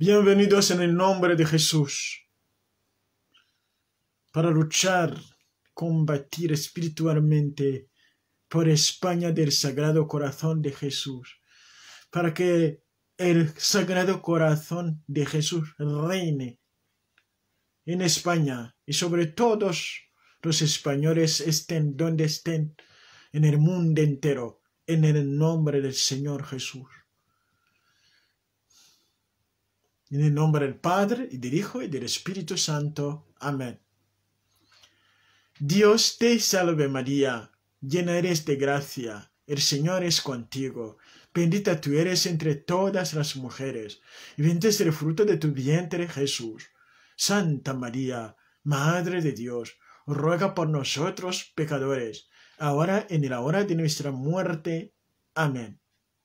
Bienvenidos en el nombre de Jesús para luchar, combatir espiritualmente por España del Sagrado Corazón de Jesús, para que el Sagrado Corazón de Jesús reine en España y sobre todos los españoles estén donde estén en el mundo entero, en el nombre del Señor Jesús. En el nombre del Padre, y del Hijo, y del Espíritu Santo. Amén. Dios te salve María, llena eres de gracia, el Señor es contigo. Bendita tú eres entre todas las mujeres, y bendito es el fruto de tu vientre, Jesús. Santa María, Madre de Dios, ruega por nosotros pecadores, ahora y en la hora de nuestra muerte. Amén.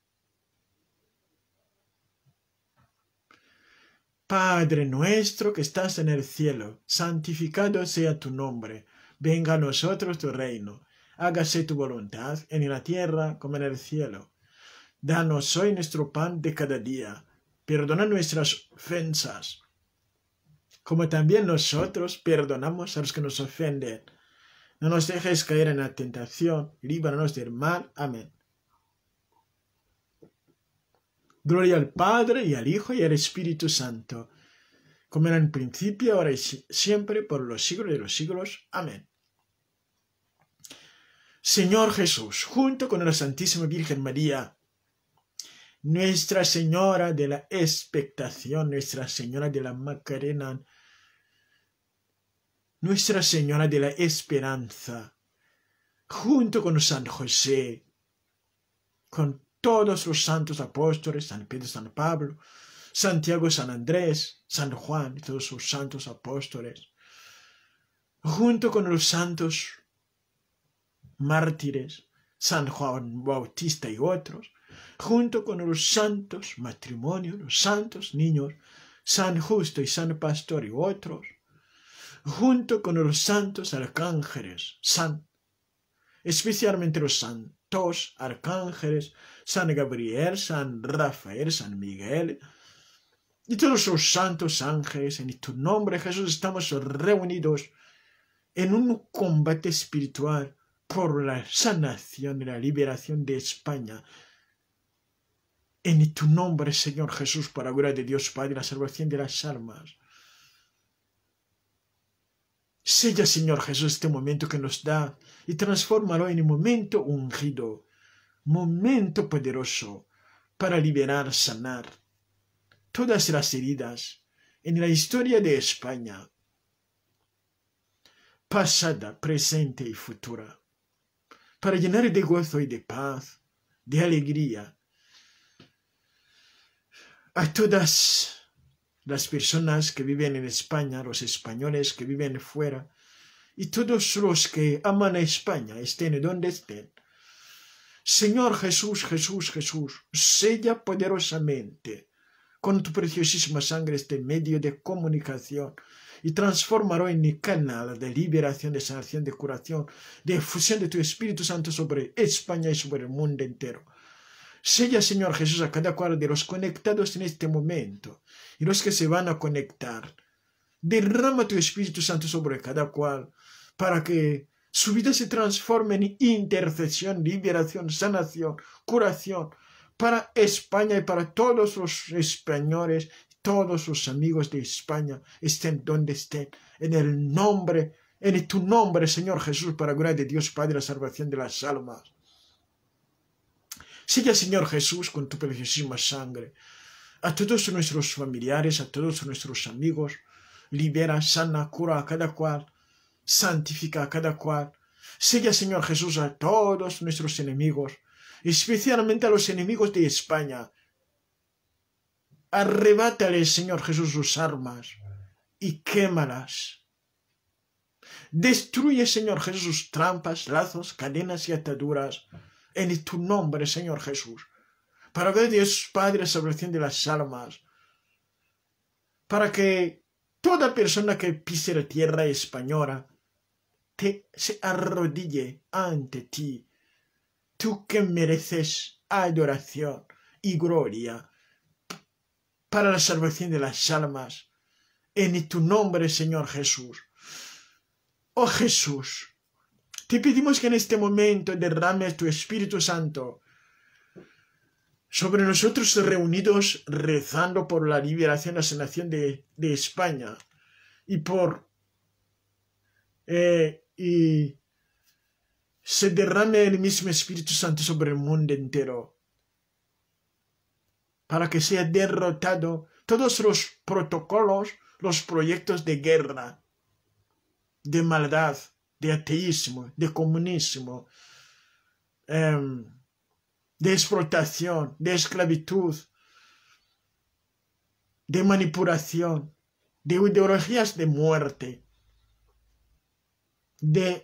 Padre nuestro que estás en el cielo, santificado sea tu nombre. Venga a nosotros tu reino. Hágase tu voluntad en la tierra como en el cielo. Danos hoy nuestro pan de cada día. Perdona nuestras ofensas, como también nosotros perdonamos a los que nos ofenden. No nos dejes caer en la tentación, líbranos del mal. Amén. Gloria al Padre, y al Hijo, y al Espíritu Santo, como era en el principio, ahora y siempre, por los siglos de los siglos. Amén. Señor Jesús, junto con la Santísima Virgen María, Nuestra Señora de la Expectación, Nuestra Señora de la Macarena, Nuestra Señora de la Esperanza, junto con San José, con todos los santos apóstoles, San Pedro, San Pablo, Santiago, San Andrés, San Juan y todos sus santos apóstoles, junto con los santos mártires, San Juan Bautista y otros, junto con los santos matrimonios, los santos niños, San Justo y San Pastor y otros, junto con los santos arcángeles, especialmente los santos arcángeles, San Gabriel, San Rafael, San Miguel, y todos los santos ángeles. En tu nombre, Jesús, estamos reunidos en un combate espiritual por la sanación y la liberación de España. En tu nombre, Señor Jesús, para la gloria de Dios Padre, la salvación de las almas. Sella, Señor Jesús, este momento que nos da y transfórmalo en un momento ungido, momento poderoso para liberar, sanar todas las heridas en la historia de España, pasada, presente y futura, para llenar de gozo y de paz, de alegría, a todas las personas que viven en España, los españoles que viven fuera, y todos los que aman a España, estén donde estén. Señor Jesús, Jesús, Jesús, sella poderosamente con tu preciosísima sangre este medio de comunicación y transfórmalo en mi canal de liberación, de sanación, de curación, de efusión de tu Espíritu Santo sobre España y sobre el mundo entero. Sella, Señor Jesús, a cada cual de los conectados en este momento y los que se van a conectar. Derrama tu Espíritu Santo sobre cada cual para que su vida se transforme en intercesión, liberación, sanación, curación para España y para todos los españoles, todos los amigos de España, estén donde estén, en tu nombre, Señor Jesús, para la gloria de Dios Padre, la salvación de las almas. Sigue, Señor Jesús, con tu preciosísima sangre a todos nuestros familiares, a todos nuestros amigos, libera, sana, cura a cada cual, santifica a cada cual. Sigue, Señor Jesús, a todos nuestros enemigos, especialmente a los enemigos de España. Arrebátale, Señor Jesús, sus armas y quémalas. Destruye, Señor Jesús, sus trampas, lazos, cadenas y ataduras. En tu nombre, Señor Jesús, para que Dios Padre, salvación de las almas, para que toda persona que pise la tierra española se arrodille ante ti, tú que mereces adoración y gloria, para la salvación de las almas. En tu nombre, Señor Jesús. Oh Jesús, te pedimos que en este momento derrames tu Espíritu Santo sobre nosotros reunidos rezando por la liberación y la sanación de España y se derrame el mismo Espíritu Santo sobre el mundo entero para que sea derrotado todos los protocolos, los proyectos de guerra, de maldad, de ateísmo, de comunismo, de explotación, de esclavitud, de manipulación, de ideologías de muerte, de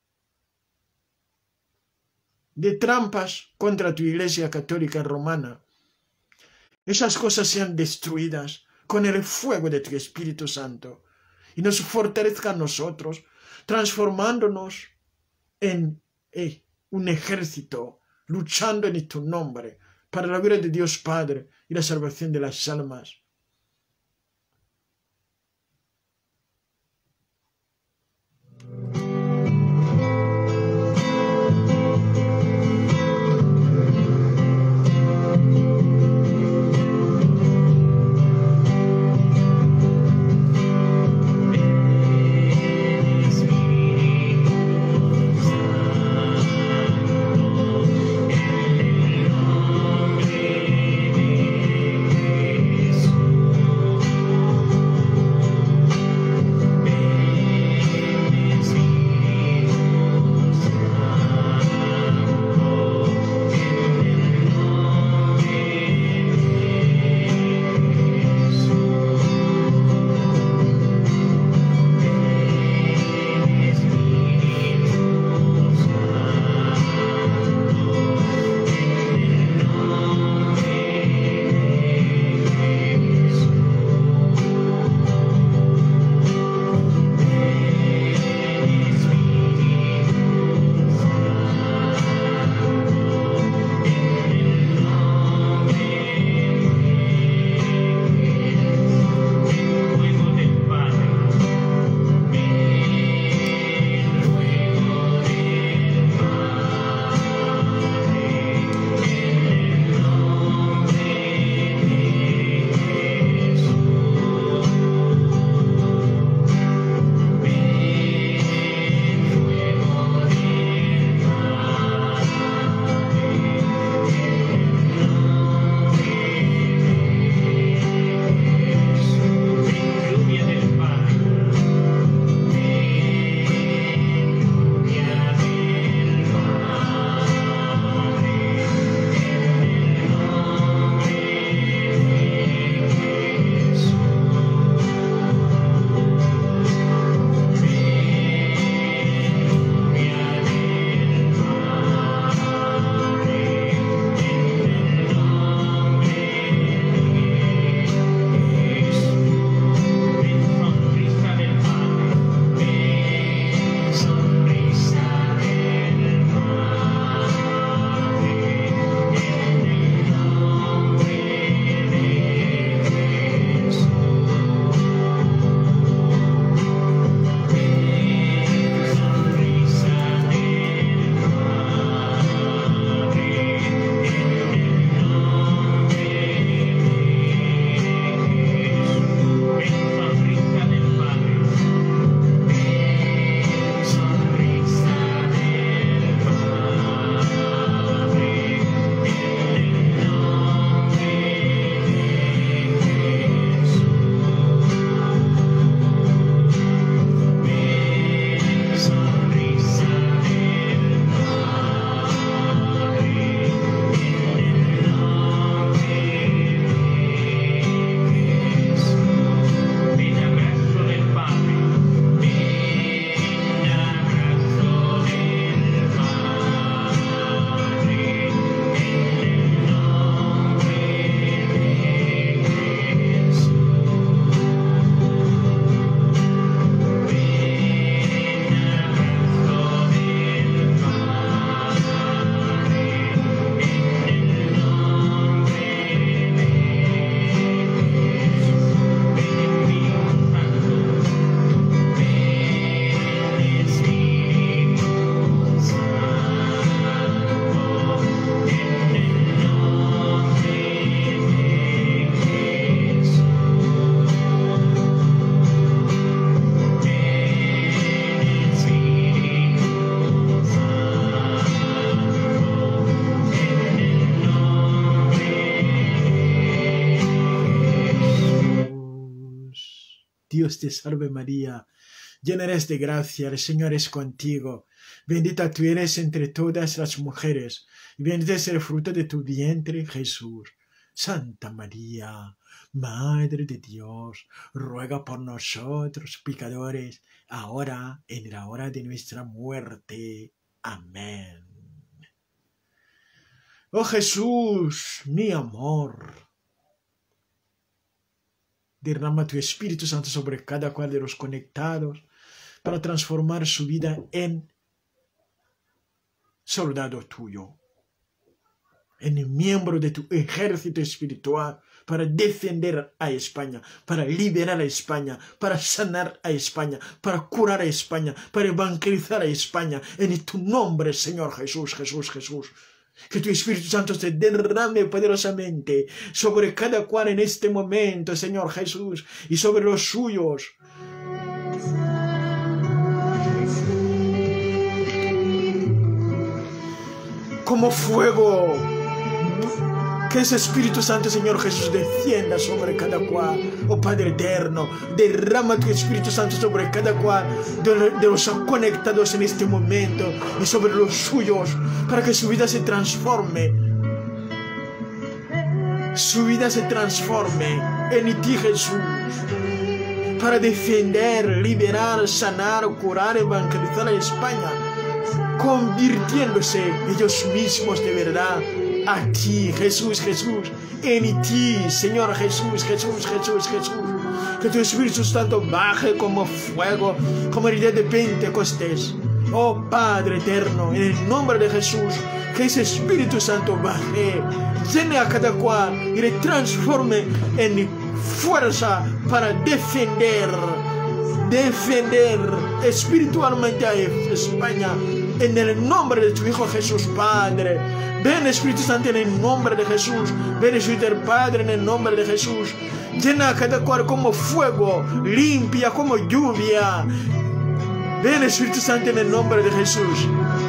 trampas contra tu Iglesia Católica Romana. Esas cosas sean destruidas con el fuego de tu Espíritu Santo y nos fortalezca a nosotros, transformándonos en un ejército, luchando en tu nombre, para la gloria de Dios Padre y la salvación de las almas. Dios te salve María, llena eres de gracia, el Señor es contigo. Bendita tú eres entre todas las mujeres, y bendito es el fruto de tu vientre, Jesús. Santa María, Madre de Dios, ruega por nosotros pecadores, ahora en la hora de nuestra muerte. Amén. Oh Jesús, mi amor, derrama tu Espíritu Santo sobre cada cual de los conectados para transformar su vida en soldado tuyo, en miembro de tu ejército espiritual para defender a España, para liberar a España, para sanar a España, para curar a España, para evangelizar a España. En tu nombre, Señor Jesús, Jesús, Jesús. Que tu Espíritu Santo se derrame poderosamente sobre cada cual en este momento, Señor Jesús, y sobre los suyos. Como fuego, que ese Espíritu Santo, Señor Jesús, descienda sobre cada cual. Oh Padre eterno, derrama tu Espíritu Santo sobre cada cual de los conectados en este momento y sobre los suyos, para que su vida se transforme. Su vida se transforme en ti, Jesús, para defender, liberar, sanar, curar, evangelizar a España, convirtiéndose ellos mismos de verdad a ti, Jesús, Jesús, en ti, Señor Jesús, Jesús, Jesús, Jesús. Que tu Espíritu Santo baje como fuego, como el día de Pentecostés. Oh Padre eterno, en el nombre de Jesús, que ese Espíritu Santo baje, llene a cada cual y le transforme en fuerza para defender espiritualmente a España. En el nombre de tu Hijo Jesús, Padre. Ven Espíritu Santo en el nombre de Jesús. Ven Espíritu del Padre en el nombre de Jesús. Llena a cada cual como fuego, limpia como lluvia. Ven Espíritu Santo en el nombre de Jesús.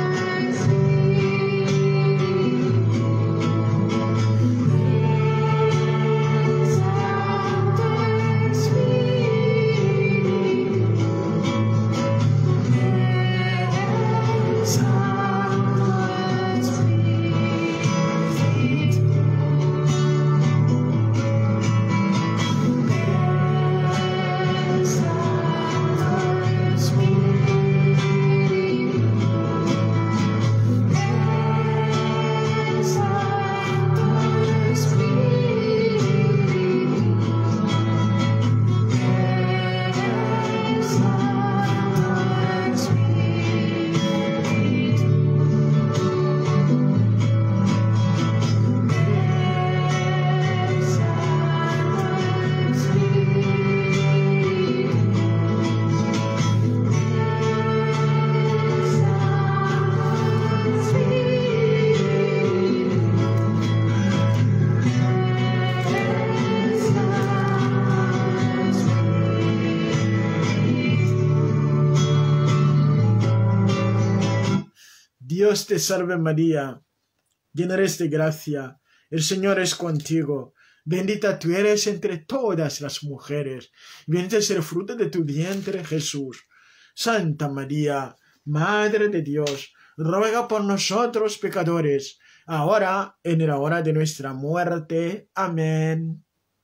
Dios te salve María, llena eres de gracia, el Señor es contigo. Bendita tú eres entre todas las mujeres, y bendito es el fruto de tu vientre, Jesús. Santa María, Madre de Dios, ruega por nosotros pecadores, ahora en la hora de nuestra muerte. Amén.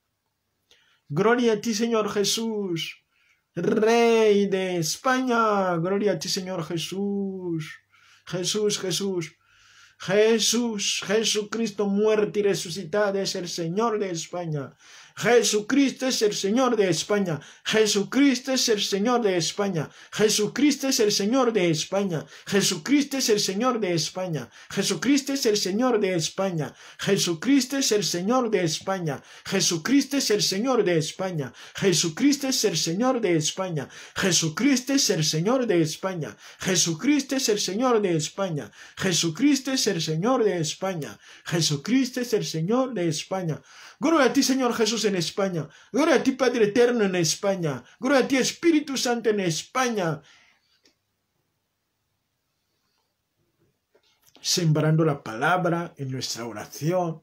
Gloria a ti, Señor Jesús, Rey de España. Gloria a ti, Señor Jesús. Jesús, Jesús, Jesús, Jesucristo muerto y resucitado es el Señor de España. Jesucristo es el Señor de España. Jesucristo es el Señor de España. Jesucristo es el Señor de España. Jesucristo es el Señor de España. Jesucristo es el Señor de España. Jesucristo es el Señor de España. Jesucristo es el Señor de España. Jesucristo es el Señor de España. Jesucristo es el Señor de España. Jesucristo es el Señor de España. Jesucristo es el Señor de España. Jesucristo es el Señor de España. Gloria a ti, Señor Jesús, en España. Gloria a ti, Padre eterno, en España. Gloria a ti, Espíritu Santo, en España. Sembrando la palabra en nuestra oración.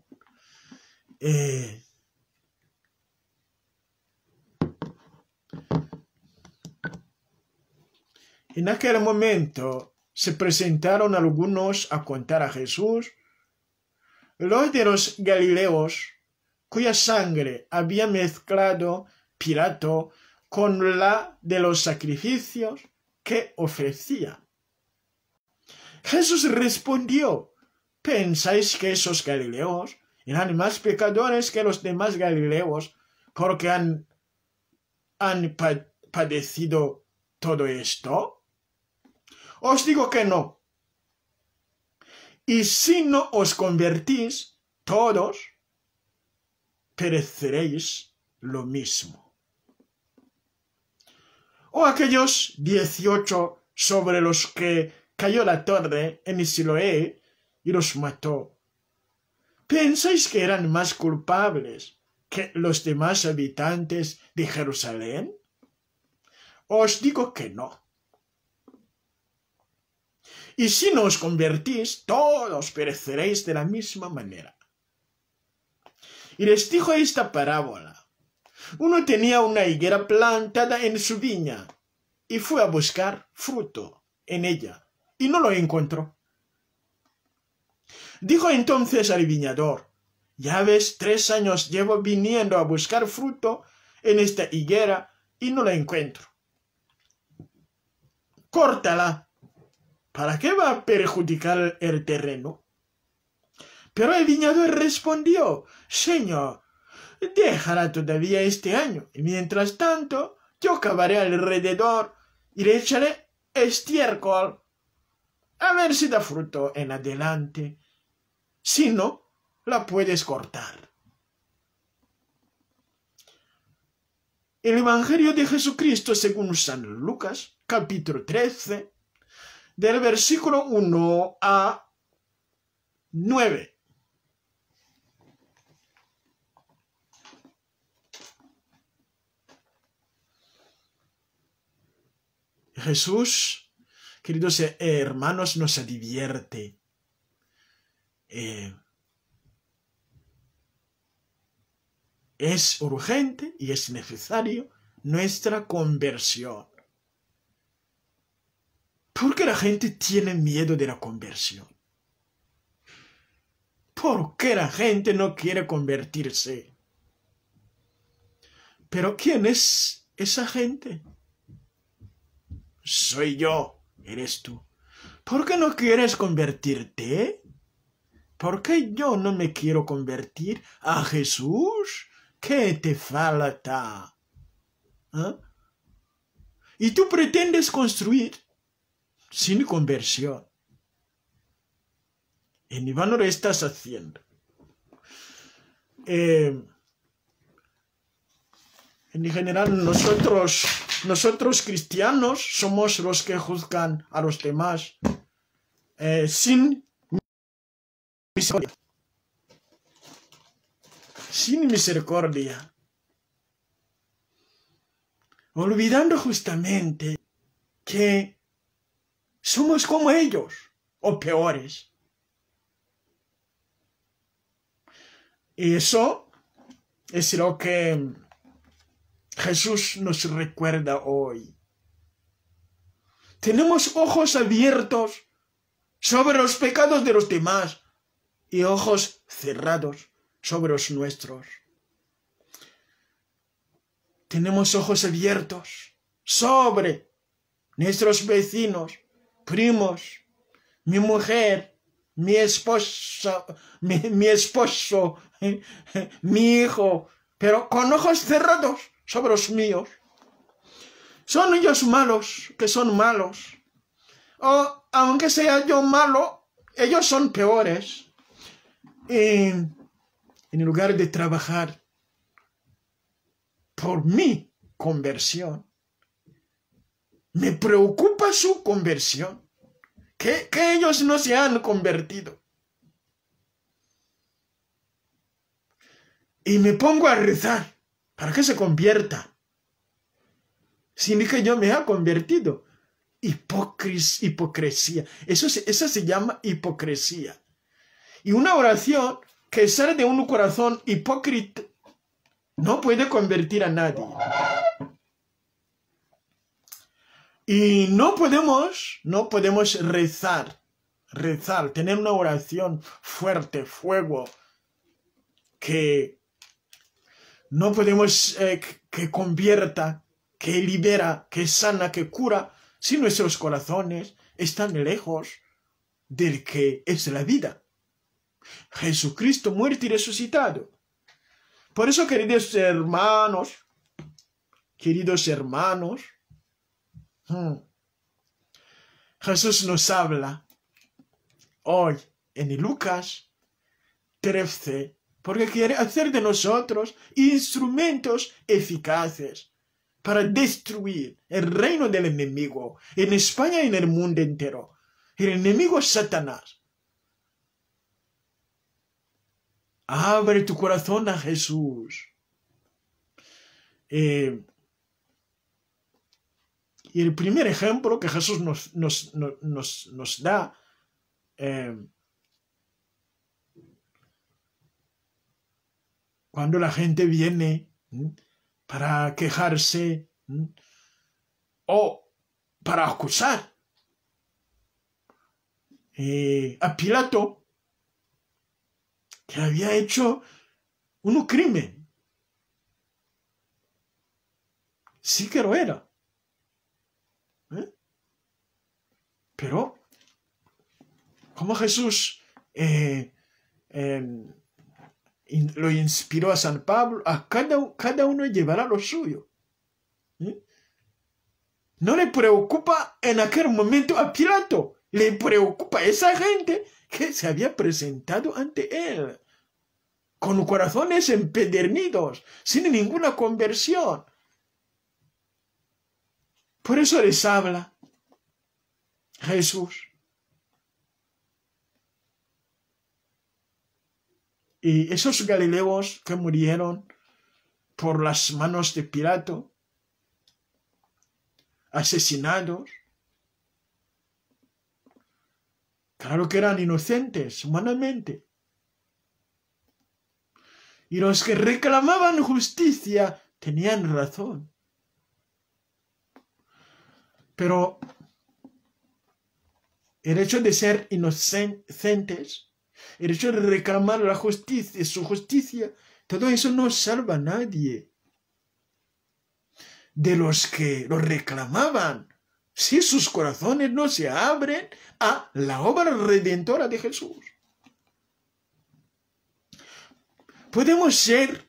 En aquel momento se presentaron algunos a contar a Jesús los de los Galileos, cuya sangre había mezclado Pilato con la de los sacrificios que ofrecía. Jesús respondió: ¿pensáis que esos Galileos eran más pecadores que los demás Galileos porque han padecido todo esto? Os digo que no. Y si no os convertís, todos pereceréis lo mismo. O aquellos 18 sobre los que cayó la torre en Siloé y los mató, ¿pensáis que eran más culpables que los demás habitantes de Jerusalén? Os digo que no. Y si no os convertís, todos pereceréis de la misma manera. Y les dijo esta parábola: uno tenía una higuera plantada en su viña y fue a buscar fruto en ella y no lo encontró. Dijo entonces al viñador: ya ves, 3 años llevo viniendo a buscar fruto en esta higuera y no la encuentro. Córtala. ¿Para qué va a perjudicar el terreno? Pero el viñador respondió: Señor, déjala todavía este año, y mientras tanto yo cavaré alrededor y le echaré estiércol, a ver si da fruto en adelante. Si no, la puedes cortar. El Evangelio de Jesucristo según San Lucas, capítulo 13, del versículo 1 a 9. Jesús, queridos hermanos, nos advierte. Es urgente y es necesario nuestra conversión. ¿Por qué la gente tiene miedo de la conversión? ¿Por qué la gente no quiere convertirse? ¿Pero quién es esa gente? Soy yo, eres tú. ¿Por qué no quieres convertirte? ¿Por qué yo no me quiero convertir a Jesús? ¿Qué te falta? ¿Ah? Y tú pretendes construir sin conversión. En vano lo estás haciendo. En general, nosotros cristianos somos los que juzgan a los demás sin misericordia. Sin misericordia. Olvidando justamente que somos como ellos, o peores. Y eso es lo que Jesús nos recuerda hoy. Tenemos ojos abiertos sobre los pecados de los demás y ojos cerrados sobre los nuestros. Tenemos ojos abiertos sobre nuestros vecinos, primos, mi mujer, mi esposa, mi esposo, mi hijo, pero con ojos cerrados sobre los míos. Son ellos malos, que son malos. O aunque sea yo malo, ellos son peores. Y en lugar de trabajar por mi conversión, me preocupa su conversión, que ellos no se han convertido. Y me pongo a rezar para que se convierta, sin que yo me haya convertido. Hipocresía. Eso se llama hipocresía. Y una oración que sale de un corazón hipócrita no puede convertir a nadie. Y no podemos rezar, tener una oración fuerte, fuego, que no podemos, que convierta, que libera, que sana, que cura, si nuestros corazones están lejos del que es la vida. Jesucristo muerto y resucitado. Por eso, queridos hermanos, Jesús nos habla hoy en Lucas 13, porque quiere hacer de nosotros instrumentos eficaces para destruir el reino del enemigo en España y en el mundo entero. El enemigo es Satanás. Abre tu corazón a Jesús. Y el primer ejemplo que Jesús nos da cuando la gente viene para quejarse o para acusar a Pilato, que había hecho un crimen. Sí que lo era. Pero, como Jesús lo inspiró a San Pablo, a cada uno llevará lo suyo. No le preocupa en aquel momento a Pilato, le preocupa a esa gente que se había presentado ante él, con corazones empedernidos, sin ninguna conversión. Por eso les habla Jesús. Y esos galileos que murieron por las manos de Pilato, asesinados, claro que eran inocentes humanamente. Y los que reclamaban justicia tenían razón. Pero el hecho de ser inocentes, el hecho de reclamar la justicia, su justicia, todo eso no salva a nadie de los que lo reclamaban, si sus corazones no se abren a la obra redentora de Jesús. Podemos ser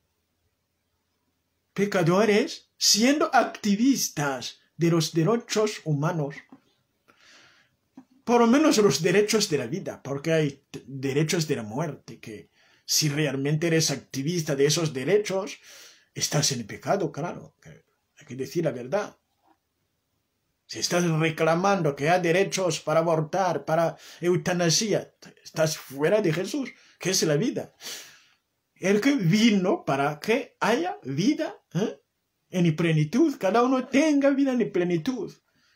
pecadores siendo activistas de los derechos humanos, por lo menos los derechos de la vida, porque hay derechos de la muerte, que si realmente eres activista de esos derechos, estás en pecado, claro, hay que decir la verdad. Si estás reclamando que hay derechos para abortar, para eutanasia, estás fuera de Jesús, que es la vida. El que vino para que haya vida en plenitud, cada uno tenga vida en plenitud.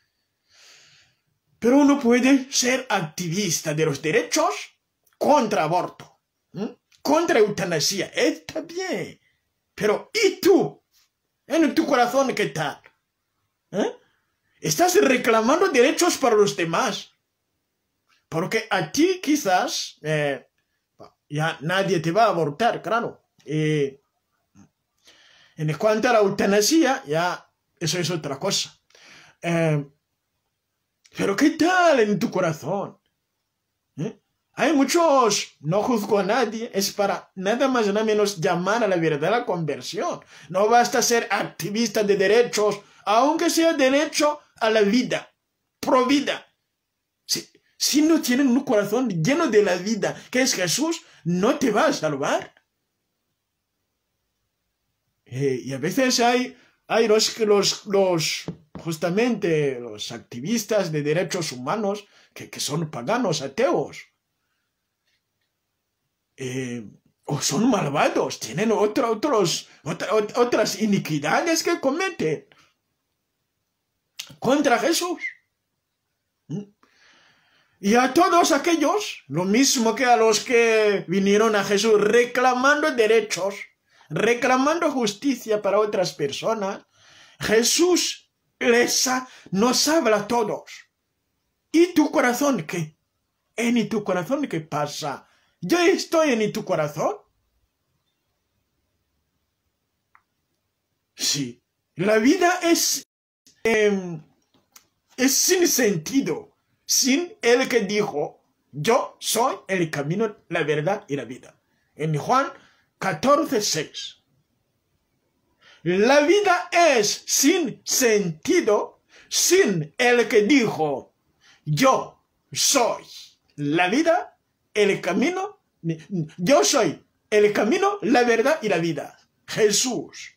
Pero uno puede ser activista de los derechos contra aborto, contra eutanasia, está bien. Pero ¿y tú? ¿En tu corazón qué tal? Estás reclamando derechos para los demás. Porque a ti quizás ya nadie te va a abortar, claro. En cuanto a la eutanasia, ya eso es otra cosa. Pero ¿qué tal en tu corazón? Hay muchos, no juzgo a nadie, es para nada más nada menos llamar a la verdadera conversión. No basta ser activista de derechos, aunque sea derecho a la vida, pro vida. Si no tienen un corazón lleno de la vida, que es Jesús, no te va a salvar. Y a veces hay justamente los activistas de derechos humanos que son paganos, ateos. O son malvados, tienen otras iniquidades que cometen contra Jesús. Y a todos aquellos, lo mismo que a los que vinieron a Jesús reclamando derechos, reclamando justicia para otras personas, Jesús nos habla a todos. ¿Y tu corazón qué? ¿En tu corazón qué pasa? ¿Yo estoy en tu corazón? Sí. La vida es sin sentido, sin el que dijo, yo soy el camino, la verdad y la vida. En Juan 14:6. La vida es sin sentido, sin el que dijo, yo soy la vida, el camino, yo soy el camino, la verdad y la vida. Jesús.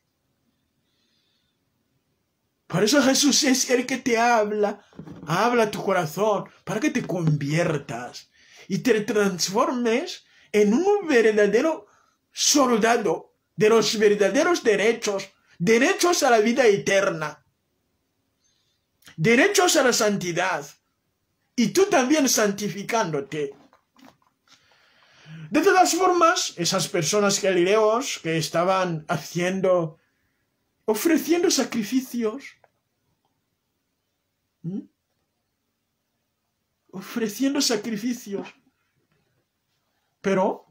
Por eso Jesús es el que te habla a tu corazón, para que te conviertas y te transformes en un verdadero soldado de los verdaderos derechos, derechos a la vida eterna, derechos a la santidad, y tú también santificándote. De todas formas, esas personas galileos que estaban ofreciendo sacrificios, ofreciendo sacrificios, pero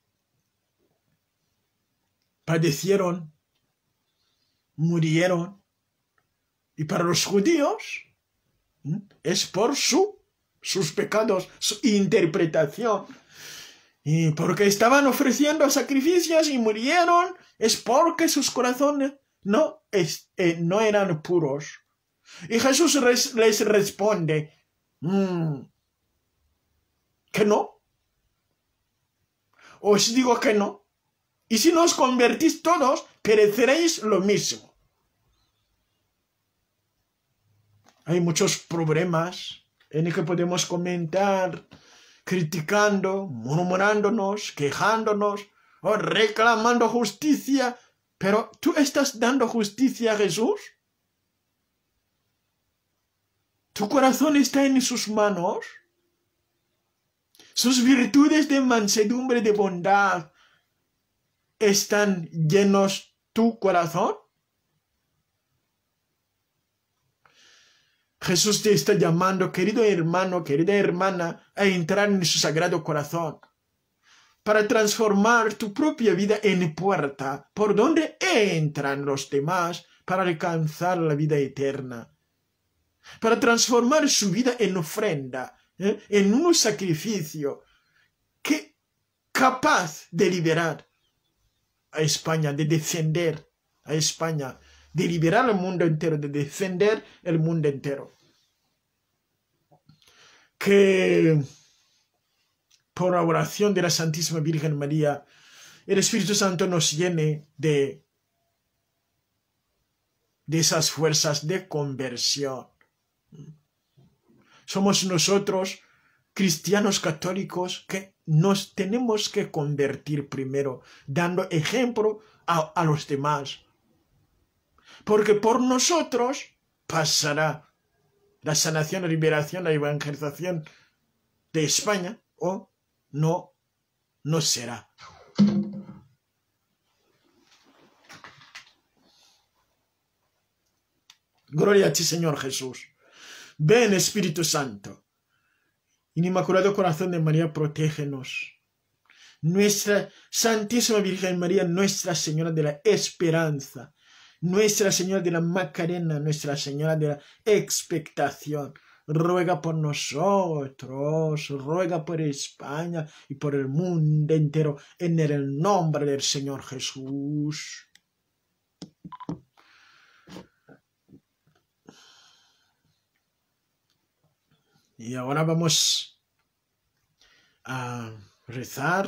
padecieron, murieron, y para los judíos es por sus pecados, su interpretación. Y porque estaban ofreciendo sacrificios y murieron, es porque sus corazones no eran puros. Y Jesús les responde, que no. Os digo que no. Y si no os convertís todos, pereceréis lo mismo. Hay muchos problemas en el que podemos comentar, criticando, murmurándonos, quejándonos o reclamando justicia. Pero ¿tú estás dando justicia a Jesús? ¿Tu corazón está en sus manos? ¿Sus virtudes de mansedumbre, de bondad, están llenos tu corazón? Jesús te está llamando, querido hermano, querida hermana, a entrar en su sagrado corazón, para transformar tu propia vida en puerta por donde entran los demás para alcanzar la vida eterna, para transformar su vida en ofrenda, en un sacrificio capaz de liberar a España, de defender a España, de liberar al mundo entero, de defender el mundo entero. Que por la oración de la Santísima Virgen María, el Espíritu Santo nos llene de esas fuerzas de conversión. Somos nosotros, cristianos católicos, que nos tenemos que convertir primero, dando ejemplo a los demás. Porque por nosotros pasará la sanación, la liberación, la evangelización de España, o no será. Gloria a ti, Señor Jesús. Ven, Espíritu Santo. Inmaculado Corazón de María, protégenos. Nuestra Santísima Virgen María, Nuestra Señora de la Esperanza, Nuestra Señora de la Macarena, Nuestra Señora de la Expectación, ruega por nosotros, ruega por España y por el mundo entero, en el nombre del Señor Jesús. Y ahora vamos a rezar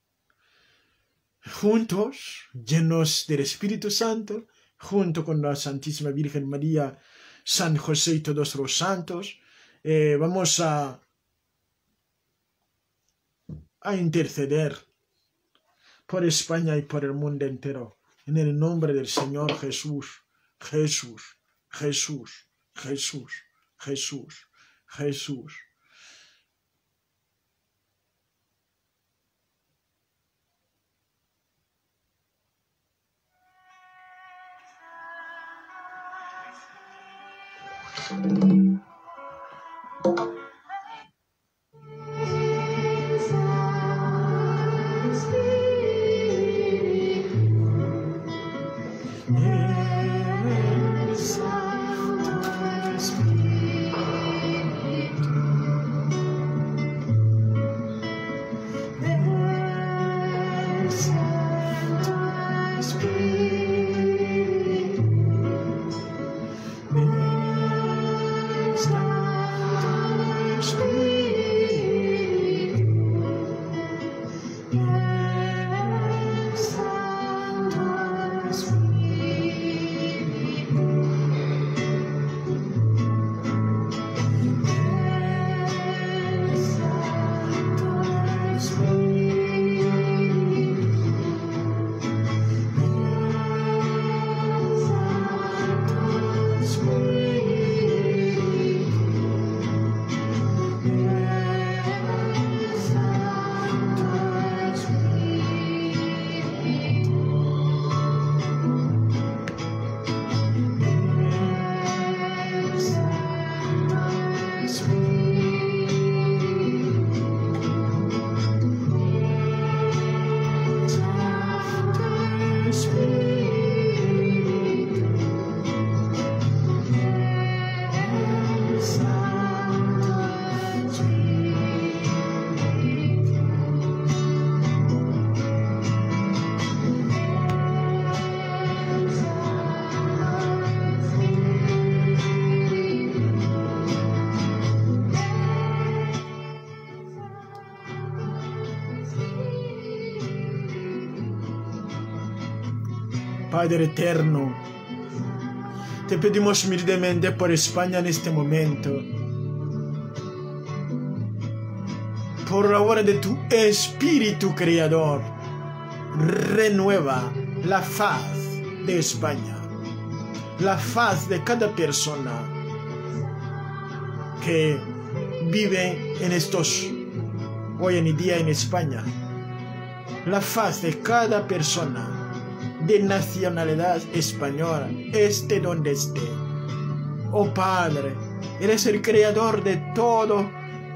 juntos, llenos del Espíritu Santo, junto con la Santísima Virgen María, San José y todos los santos. Vamos a interceder por España y por el mundo entero, en el nombre del Señor Jesús. Jesús, Jesús, Jesús, Jesús, Jesús. Padre eterno, te pedimos humildemente por España en este momento, por la obra de tu Espíritu Creador. Renueva la faz de España, la faz de cada persona que vive hoy en día en España, la faz de cada persona de nacionalidad española, esté donde esté. Oh Padre, eres el creador de todo,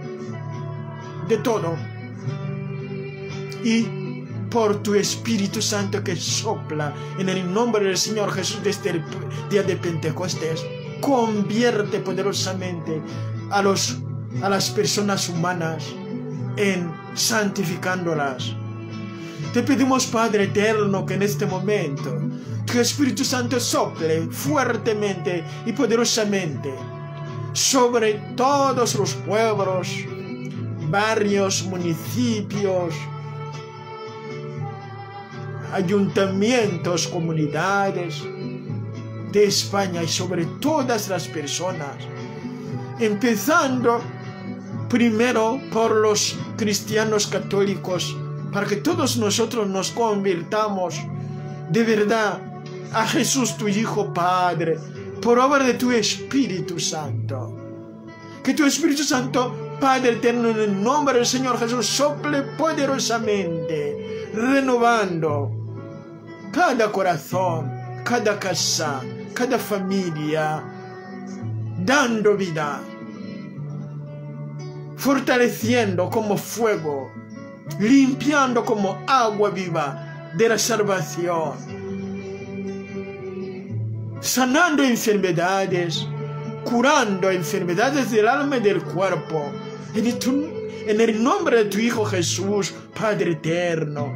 y por tu Espíritu Santo que sopla en el nombre del Señor Jesús desde el día de Pentecostés, convierte poderosamente a las personas humanas en santificándolas. Te pedimos, Padre eterno, que en este momento tu Espíritu Santo sople fuertemente y poderosamente sobre todos los pueblos, barrios, municipios, ayuntamientos, comunidades de España y sobre todas las personas, empezando primero por los cristianos católicos, para que todos nosotros nos convirtamos de verdad a Jesús, tu Hijo, Padre, por obra de tu Espíritu Santo. Que tu Espíritu Santo, Padre eterno, en el nombre del Señor Jesús, sople poderosamente, renovando cada corazón, cada casa, cada familia, dando vida, fortaleciendo como fuego, limpiando como agua viva de la salvación, sanando enfermedades, curando enfermedades del alma y del cuerpo, en el nombre de tu Hijo Jesús, Padre eterno.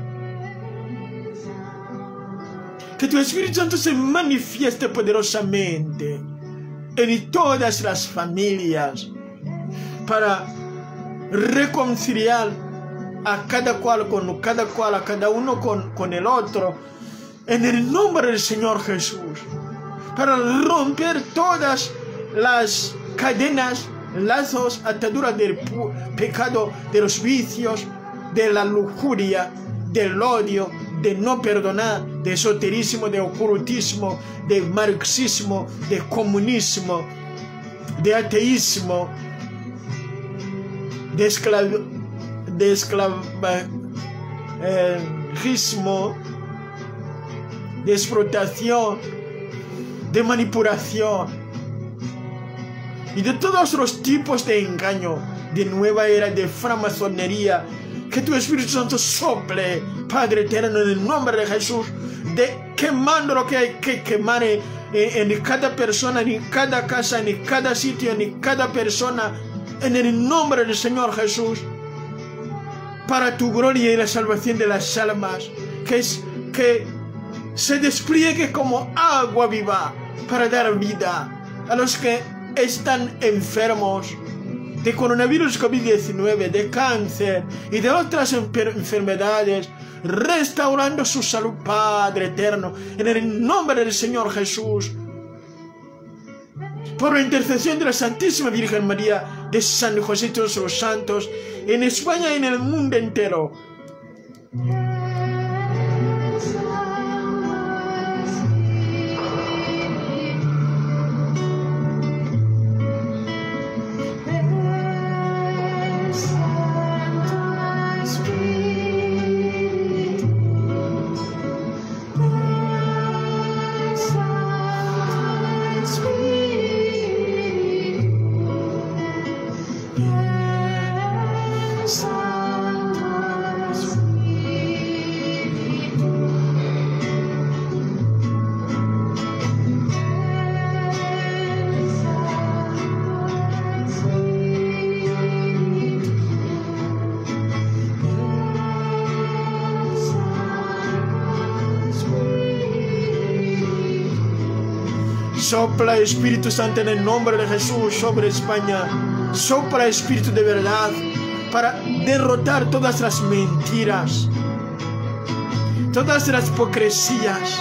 Que tu Espíritu Santo se manifieste poderosamente en todas las familias para reconciliar a cada cual con cada cual, a cada uno con el otro, en el nombre del Señor Jesús, para romper todas las cadenas, lazos, ataduras del pecado, de los vicios, de la lujuria, del odio, de no perdonar, de esoterismo, de ocultismo, de marxismo, de comunismo, de ateísmo, de esclavagismo, de explotación, de manipulación, y de todos los tipos de engaño, de nueva era, de framasonería. Que tu Espíritu Santo sople, Padre eterno, en el nombre de Jesús, de quemando lo que hay que quemar en cada persona, en cada casa, en cada sitio, en cada persona, en el nombre del Señor Jesús, para tu gloria y la salvación de las almas, que se despliegue como agua viva para dar vida a los que están enfermos de coronavirus COVID-19, de cáncer y de otras enfermedades, restaurando su salud, Padre eterno, en el nombre del Señor Jesús, por la intercesión de la Santísima Virgen María, de San José y todos los santos, en España y en el mundo entero. Sopla, Espíritu Santo, en el nombre de Jesús sobre España. Sopla, Espíritu de verdad, para derrotar todas las mentiras, todas las hipocresías,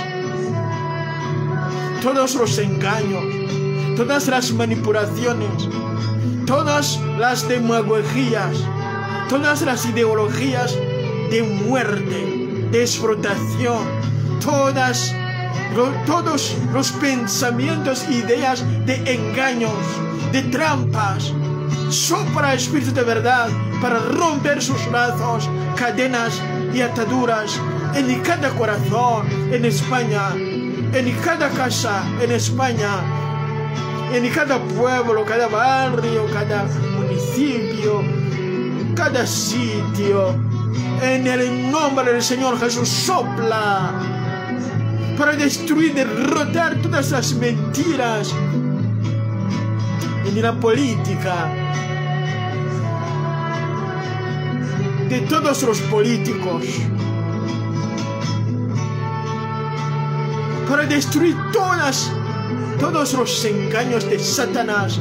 todos los engaños, todas las manipulaciones, todas las demagogías, todas las ideologías de muerte, de explotación, todos los pensamientos, ideas de engaños, de trampas. Sopla, Espíritu de verdad, para romper sus lazos, cadenas y ataduras en cada corazón en España, en cada casa en España, en cada pueblo, cada barrio, cada municipio, cada sitio. En el nombre del Señor Jesús, sopla para destruir, derrotar todas las mentiras en la política, de todos los políticos, para destruir todos los engaños de Satanás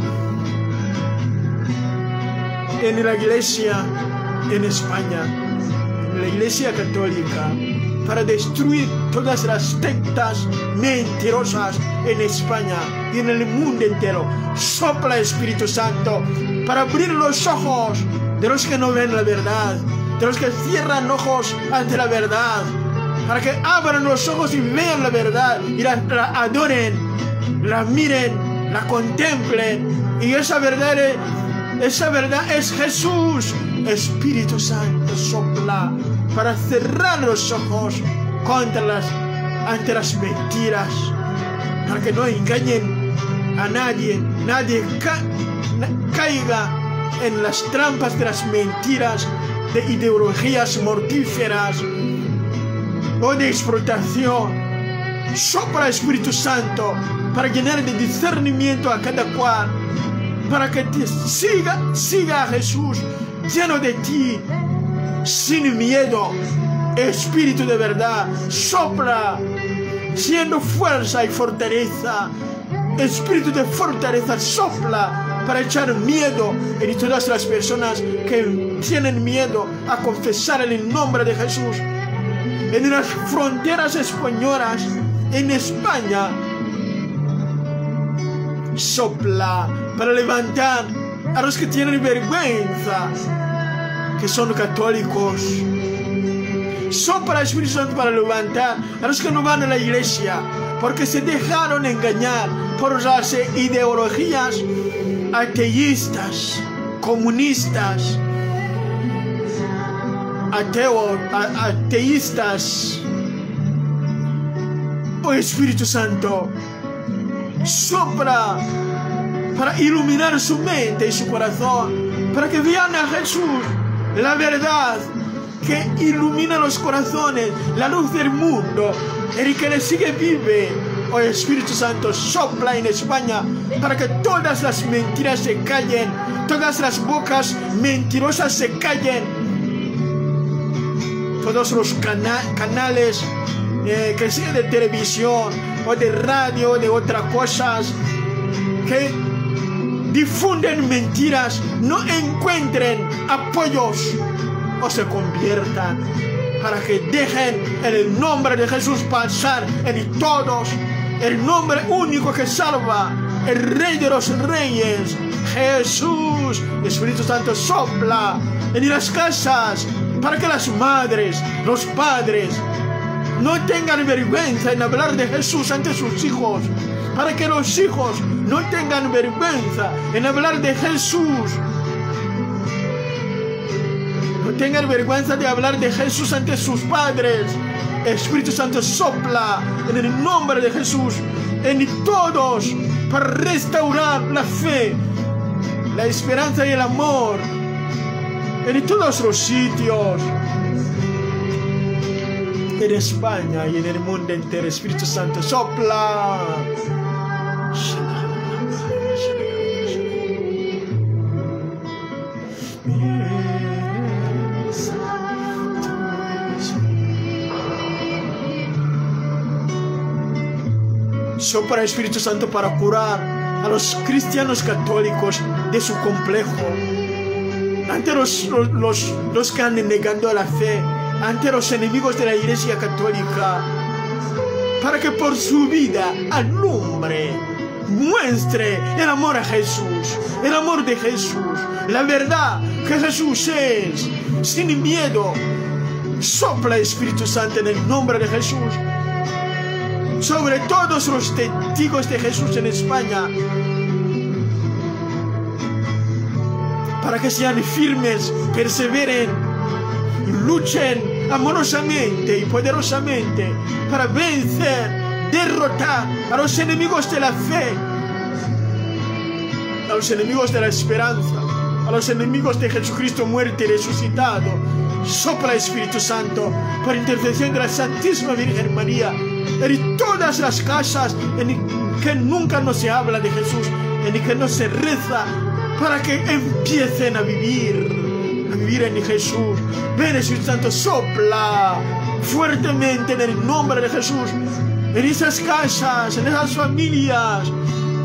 en la iglesia en España, en la iglesia católica, para destruir todas las sectas mentirosas en España y en el mundo entero. Sopla, Espíritu Santo, para abrir los ojos de los que no ven la verdad, de los que cierran ojos ante la verdad, para que abran los ojos y vean la verdad y la adoren, la miren, la contemplen. Y esa verdad es Jesús. Espíritu Santo, sopla para cerrar los ojos ante las mentiras, para que no engañen a nadie, caiga en las trampas de las mentiras, de ideologías mortíferas o de explotación. Sopla, Espíritu Santo, para llenar de discernimiento a cada cual, para que te siga a Jesús lleno de ti, sin miedo. Espíritu de verdad, sopla, siendo fuerza y fortaleza. Espíritu de fortaleza, sopla para echar miedo en todas las personas que tienen miedo a confesar el nombre de Jesús. En las fronteras españolas, en España, sopla para levantar a los que tienen vergüenza, que son católicos. Sopla, Espíritu Santo, para levantar a los que no van a la iglesia, porque se dejaron engañar por las ideologías ateístas, comunistas, ateístas. Oh Espíritu Santo, sopla para iluminar su mente y su corazón, para que vean a Jesús, la verdad que ilumina los corazones, la luz del mundo, el que le sigue vive. Oh Espíritu Santo, sopla en España para que todas las mentiras se callen, todas las bocas mentirosas se callen, todos los canales que sean de televisión o de radio o de otras cosas que difunden mentiras no encuentren apoyos o se conviertan, para que dejen el nombre de Jesús pasar en todos, el nombre único que salva, el Rey de los Reyes, Jesús. Espíritu Santo, sopla en las casas para que las madres, los padres no tengan vergüenza en hablar de Jesús ante sus hijos, para que los hijos no tengan vergüenza en hablar de Jesús, no tengan vergüenza de hablar de Jesús ante sus padres. Espíritu Santo, sopla en el nombre de Jesús en todos para restaurar la fe, la esperanza y el amor en todos los sitios, en España y en el mundo entero. Espíritu Santo, sopla. Sopla Espíritu Santo para curar a los cristianos católicos de su complejo, ante los que han negado la fe, ante los enemigos de la Iglesia Católica, para que por su vida alumbre, muestre el amor a Jesús, el amor de Jesús, la verdad que Jesús es, sin miedo. Sopla Espíritu Santo en el nombre de Jesús sobre todos los testigos de Jesús en España, para que sean firmes, perseveren, luchen amorosamente y poderosamente para vencer, derrotar a los enemigos de la fe, a los enemigos de la esperanza, a los enemigos de Jesucristo muerto y resucitado. Sopla Espíritu Santo por intercesión de la Santísima Virgen María en todas las casas en que nunca no se habla de Jesús, en que no se reza, para que empiecen a vivir en Jesús. Ven Espíritu Santo, sopla fuertemente en el nombre de Jesús en esas casas, en esas familias.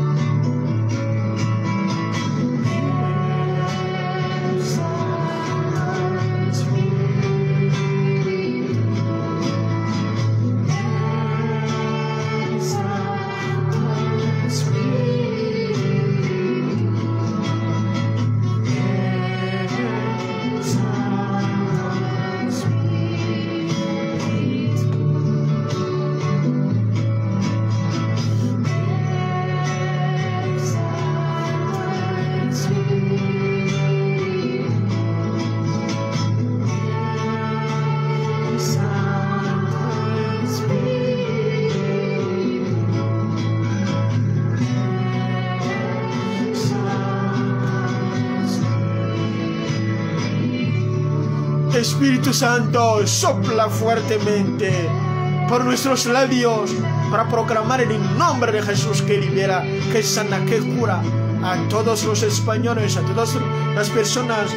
Espíritu Santo, sopla fuertemente por nuestros labios para proclamar el nombre de Jesús, que libera, que sana, que cura a todos los españoles, a todas las personas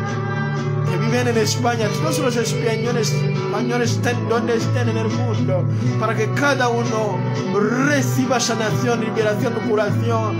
que viven en España, a todos los españoles estén donde estén en el mundo, para que cada uno reciba sanación, liberación, curación,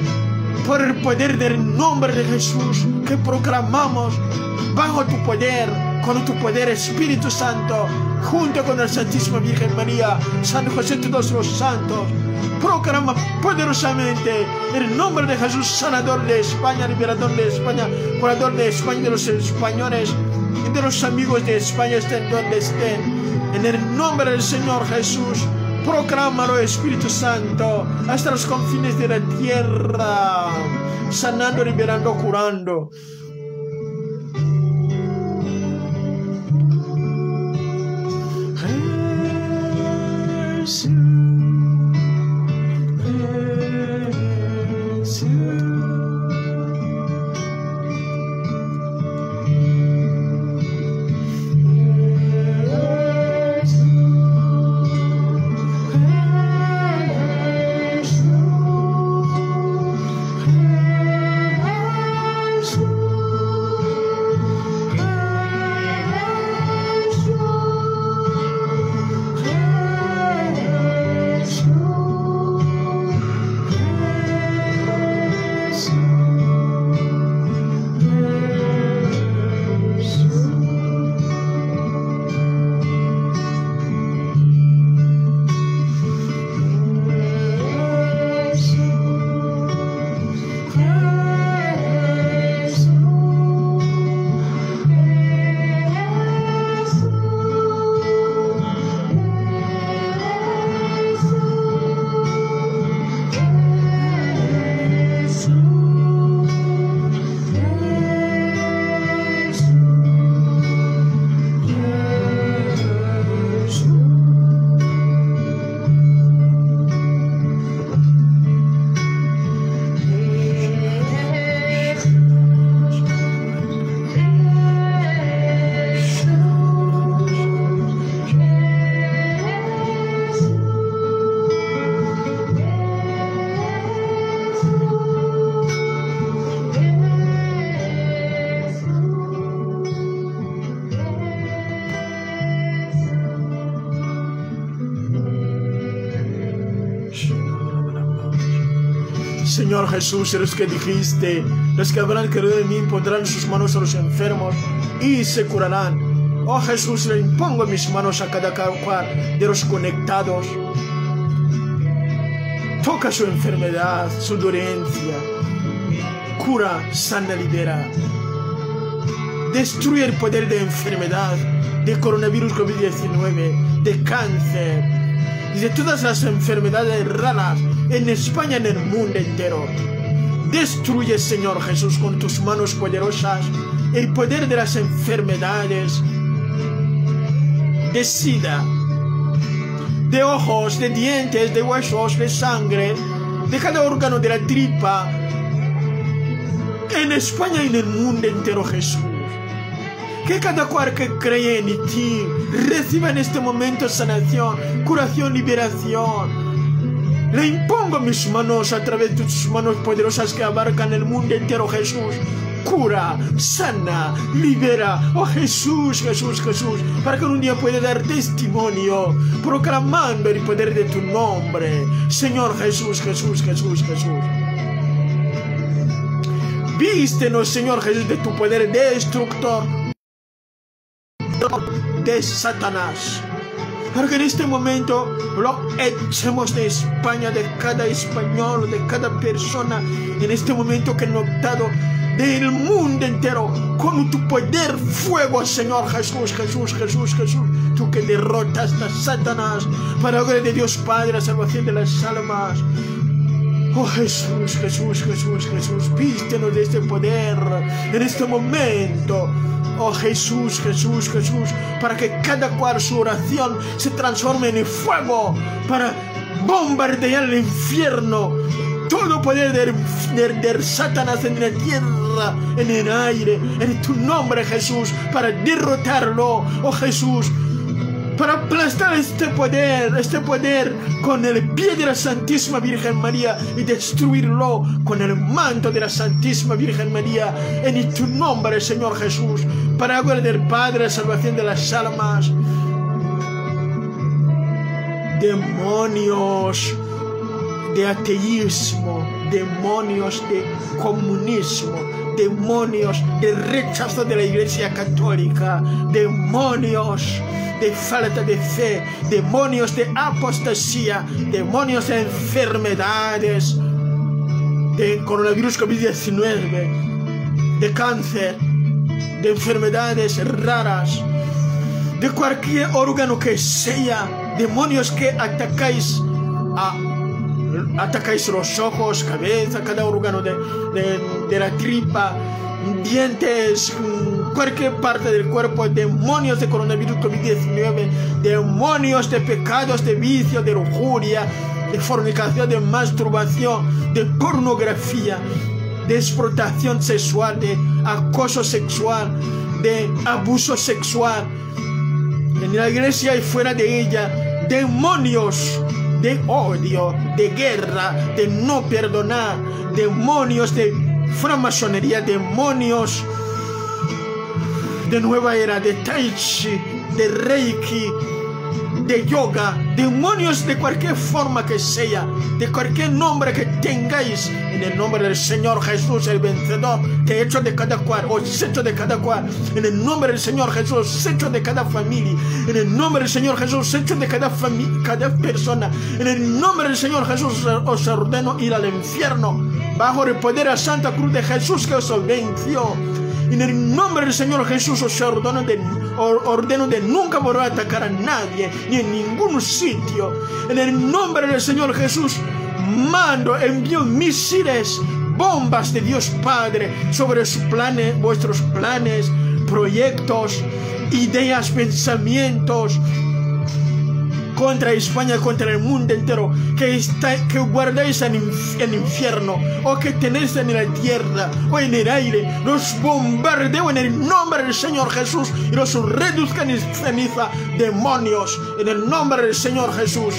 por el poder del nombre de Jesús que proclamamos bajo tu poder, con tu poder, Espíritu Santo, junto con la Santísima Virgen María, San José, todos los santos. Proclama poderosamente el nombre de Jesús, sanador de España, liberador de España, curador de España, de los españoles y de los amigos de España, estén donde estén. En el nombre del Señor Jesús, proclámalo, Espíritu Santo, hasta los confines de la tierra, sanando, liberando, curando. Jesús, Jesús. Señor Jesús, eres que dijiste, los que habrán creído en mí pondrán sus manos a los enfermos y se curarán. Oh Jesús, le impongo mis manos a cada cual de los conectados. Toca su enfermedad, su dolencia. Cura, sana, libera. Destruye el poder de enfermedad, de coronavirus COVID-19, de cáncer y de todas las enfermedades raras en España y en el mundo entero. Destruye, Señor Jesús, con tus manos poderosas el poder de las enfermedades de sida, de ojos, de dientes, de huesos, de sangre, de cada órgano de la tripa, en España y en el mundo entero, Jesús. Que cada cual que cree en ti reciba en este momento sanación, curación, liberación. Le impongo mis manos a través de tus manos poderosas que abarcan el mundo entero, Jesús. Cura, sana, libera. Oh Jesús, Jesús, Jesús, para que un día pueda dar testimonio proclamando el poder de tu nombre. Señor Jesús, Jesús, Jesús, Jesús. Vístenos, Señor Jesús, de tu poder destructor de Satanás, para que en este momento lo echemos de España, de cada español, de cada persona, en este momento que he notado del mundo entero, con tu poder, fuego, Señor Jesús, Jesús, Jesús, Jesús, tú que derrotas a Satanás, para la gloria de Dios Padre, la salvación de las almas. Oh Jesús, Jesús, Jesús, Jesús, vístenos de este poder en este momento. Oh Jesús, Jesús, Jesús, para que cada cual su oración se transforme en fuego, para bombardear el infierno, todo poder de Satanás en la tierra, en el aire, en tu nombre, Jesús, para derrotarlo, oh Jesús, para aplastar este poder con el pie de la Santísima Virgen María y destruirlo con el manto de la Santísima Virgen María, en tu nombre, Señor Jesús, para la gloria del Padre, la salvación de las almas. Demonios de ateísmo, demonios de comunismo, demonios de rechazo de la Iglesia Católica, demonios de falta de fe, demonios de apostasía, demonios de enfermedades, de coronavirus COVID-19, de cáncer, de enfermedades raras, de cualquier órgano que sea, demonios que atacáis los ojos, cabeza, cada órgano de la tripa, dientes, cualquier parte del cuerpo, demonios de coronavirus COVID-19, demonios de pecados, de vicio, de lujuria, de fornicación, de masturbación, de pornografía, de explotación sexual, de acoso sexual, de abuso sexual, en la iglesia y fuera de ella, demonios de odio, de guerra, de no perdonar, demonios de francmasonería, demonios de nueva era, de tai chi, de reiki, de yoga, demonios de cualquier forma que sea, de cualquier nombre que tengáis, en el nombre del Señor Jesús, el vencedor, te echo de cada cual, os echo de cada cual, en el nombre del Señor Jesús, os echo de cada familia, en el nombre del Señor Jesús, os echo de cada persona, en el nombre del Señor Jesús, os ordeno ir al infierno, bajo el poder de la Santa Cruz de Jesús que os venció. En el nombre del Señor Jesús os ordeno de nunca volver a atacar a nadie, ni en ningún sitio. En el nombre del Señor Jesús envío misiles, bombas de Dios Padre sobre sus planes, vuestros planes, proyectos, ideas, pensamientos, contra España, contra el mundo entero, que guardáis en el infierno, o que tenéis en la tierra, o en el aire, los bombardeo en el nombre del Señor Jesús, y los reduzcan en ceniza, demonios, en el nombre del Señor Jesús.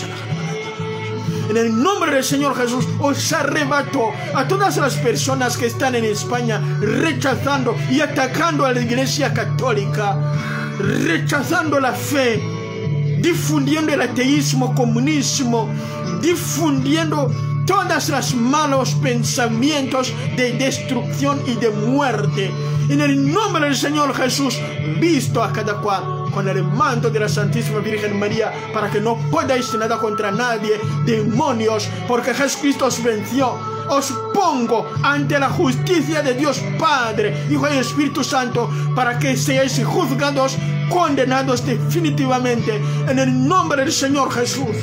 En el nombre del Señor Jesús os arrebato a todas las personas que están en España rechazando y atacando a la Iglesia Católica, rechazando la fe, difundiendo el ateísmo, comunismo, difundiendo todas las malos pensamientos de destrucción y de muerte. En el nombre del Señor Jesús, visto a cada cual con el manto de la Santísima Virgen María, para que no podáis nada contra nadie, demonios, porque Jesucristo os venció. Os pongo ante la justicia de Dios Padre, Hijo y Espíritu Santo, para que seáis juzgados, condenados definitivamente, en el nombre del Señor Jesús.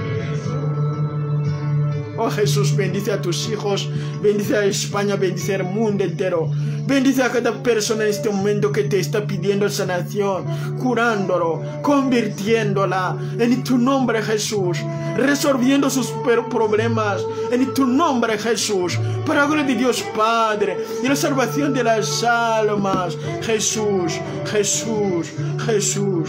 Oh Jesús, bendice a tus hijos, bendice a España, bendice al mundo entero. Bendice a cada persona en este momento que te está pidiendo sanación, curándolo, convirtiéndola en tu nombre, Jesús, resolviendo sus problemas en tu nombre, Jesús, para la gloria de Dios Padre y la salvación de las almas. Jesús, Jesús, Jesús.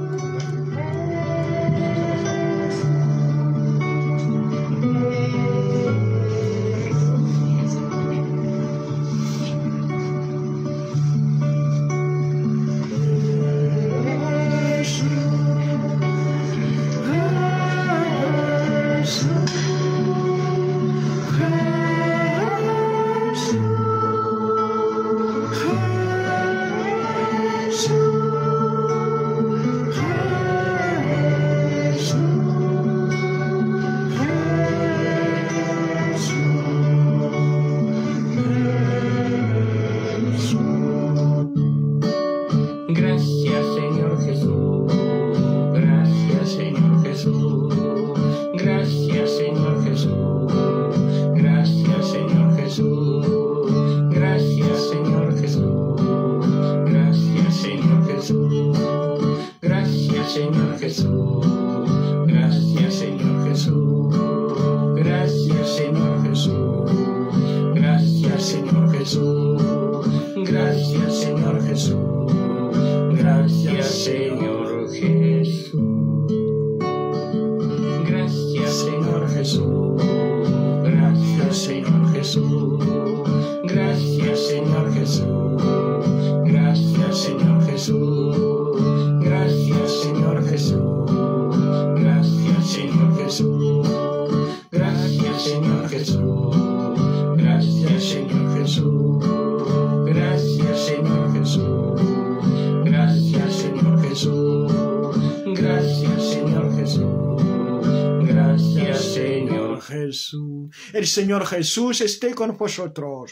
El Señor Jesús esté con vosotros.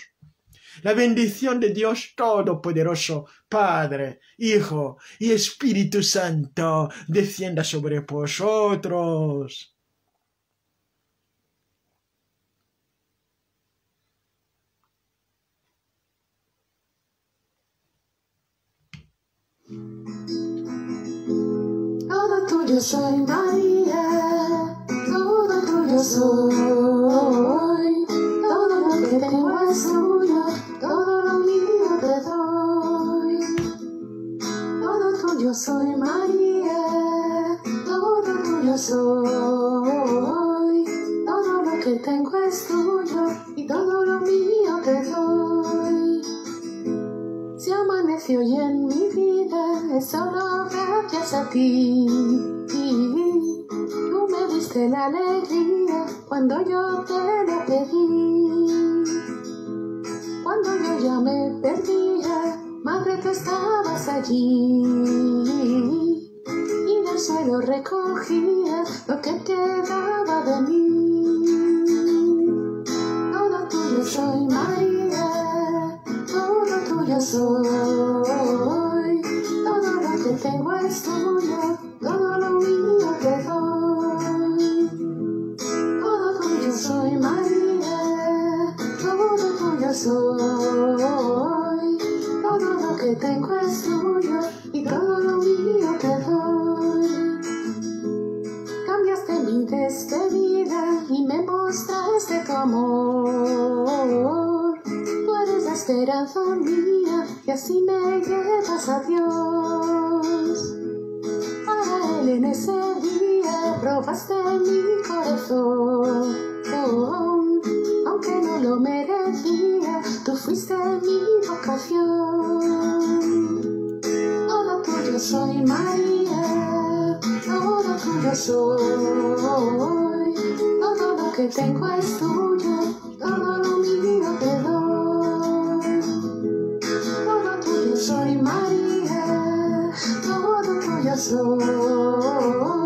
La bendición de Dios Todopoderoso, Padre, Hijo y Espíritu Santo, descienda sobre vosotros. Todo tuyo soy, María, todo tuyo soy. Todo lo que tengo es tuyo, todo lo mío te doy. Todo tuyo soy, María, todo tuyo soy. Todo lo que tengo es tuyo y todo lo mío te doy. Si amaneció hoy en mi vida, es solo gracias a ti. Tú me diste la alegría cuando yo te lo pedí. Cuando yo ya me perdía, madre, tú estabas allí. Y del suelo recogías lo que quedaba de mí. Todo tuyo soy, María, todo tuyo soy. Todo lo que tengo es tuyo, todo lo mío te doy. Todo tuyo soy, María, todo tuyo soy. Todo lo que tengo es tuyo y todo lo mío te doy. Cambiaste mi despedida y me mostraste tu amor. Tú eres la esperanza mía y así me llevas a Dios. Para Él en ese día probaste mi corazón. Aunque no lo merecía, tú fuiste mi vocación. Todo tuyo soy, María, todo tuyo soy. Todo lo que que tengo es tuyo, todo lo mío te doy. Todo tuyo soy, María, todo tuyo soy.